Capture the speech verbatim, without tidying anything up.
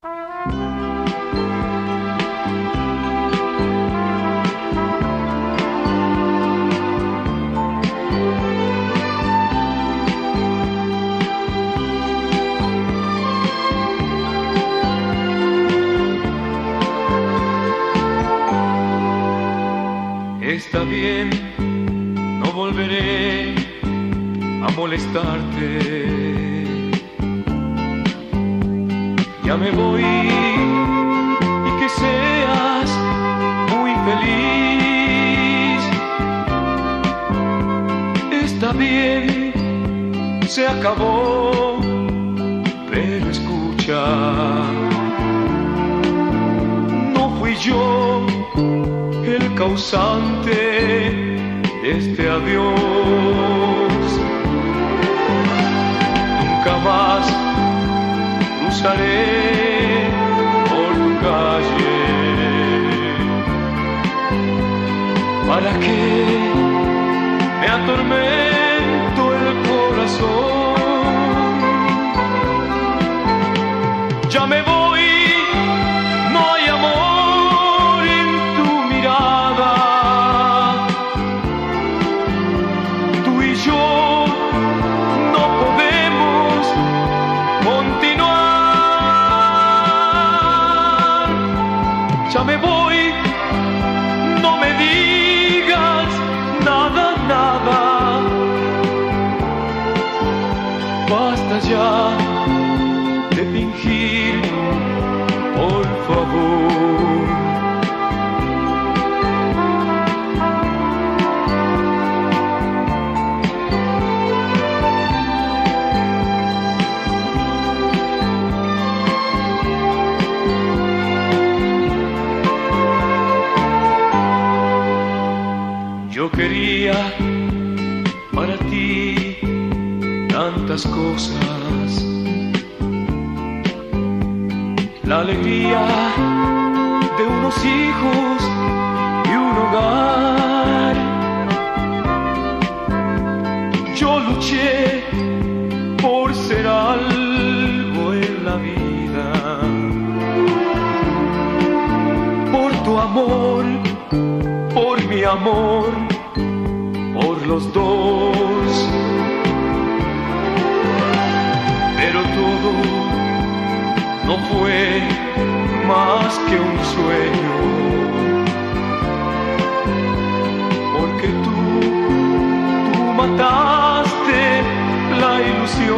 Está bien, no volveré a molestarte. Ya me voy y que seas muy feliz. Está bien, se acabó, pero escucha, no fui yo el causante de este adiós. Nunca más cruzaré por tu calle. ¿Para qué me atormento el corazón? Ya me voy, no hay amor en tu mirada. Tú y yo no podemos continuar. Ya me voy, no me digas nada, nada. Basta ya de fingir, por favor. Yo quería para ti tantas cosas, la alegría de unos hijos y un hogar. Yo luché por ser algo en la vida, por tu amor, por mi amor, por los dos. Pero todo no fue más que un sueño, porque tú, tú mataste la ilusión.